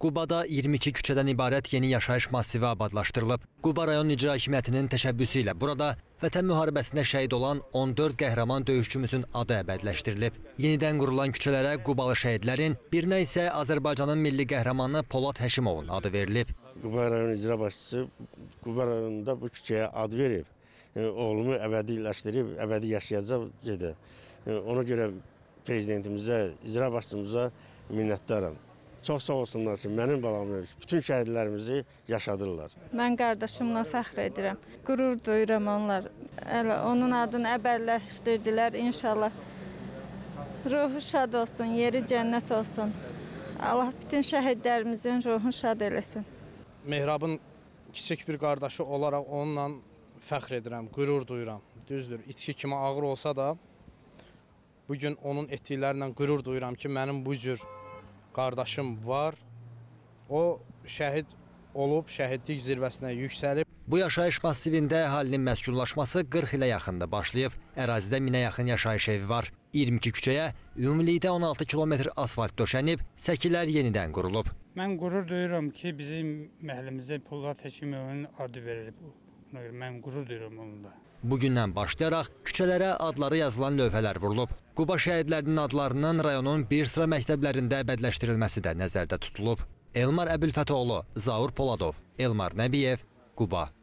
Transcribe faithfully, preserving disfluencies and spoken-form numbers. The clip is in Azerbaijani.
Qubada iyirmi iki küçədən ibarət yeni yaşayış massivi abadlaşdırılıb. Quba rayon icra hakimiyyətinin təşəbbüsü ilə burada Vətən müharibəsində şəhid olan on dörd qəhrəman döyüşçümüzün adı əbədiləşdirilib. Yenidən qurulan küçələrə Qubalı şəhidlərin, birinə isə Azərbaycanın milli qəhrəmanı Polad Həşimovun adı verilib. Quba rayon icra başçısı Quba rayonunda bu küçəyə ad verib. Oğlumu əbədiləşdirib, əbədi yaşayacaq gedə. Ona görə prezidentimizə, icra başçımıza minnətdaram. Çox sağ olsunlar ki, mənim balamı, bütün şəhidlərimizi yaşadırlar. Mən qardaşımla fəxr edirəm, qürur duyuram onlar. Onun adını əbədiləşdirdilər, inşallah. Ruhu şad olsun, yeri cənnət olsun. Allah bütün şəhidlərimizin ruhunu şad eləsin. Mehrabın kiçik bir qardaşı olaraq onunla fəxr edirəm, qürur duyuram. Düzdür, itki kimi ağır olsa da, bugün onun etdiklərindən qürur duyuram ki, mənim bu cür qardaşım var. O şəhid olub, şəhidlik zirvəsinə yüksəlib. Bu yaşayış massivində əhalinin məskunlaşması qırx ilə yaxında başlayıb. Ərazidə minə yaxın yaşayış evi var. iyirmi iki küçəyə ümumilikdə on altı kilometr asfalt döşənib, səkilər yenidən qurulub. Mən qürur duyuram ki, bizim məhəlləmizə Polad Həşimovun adı verilib. Mən qürur duyuram onunla. Bugündən başlayaraq küçələrə adları yazılan lövhələr vurulub. Quba şəhidlərinin adlarının rayonun bir sıra məktəblərində əbədiləşdirilməsi də nəzərdə tutulub. Elmar Əbülfətoğlu, Zaur Poladov, Elmar Nəbiyev, Quba.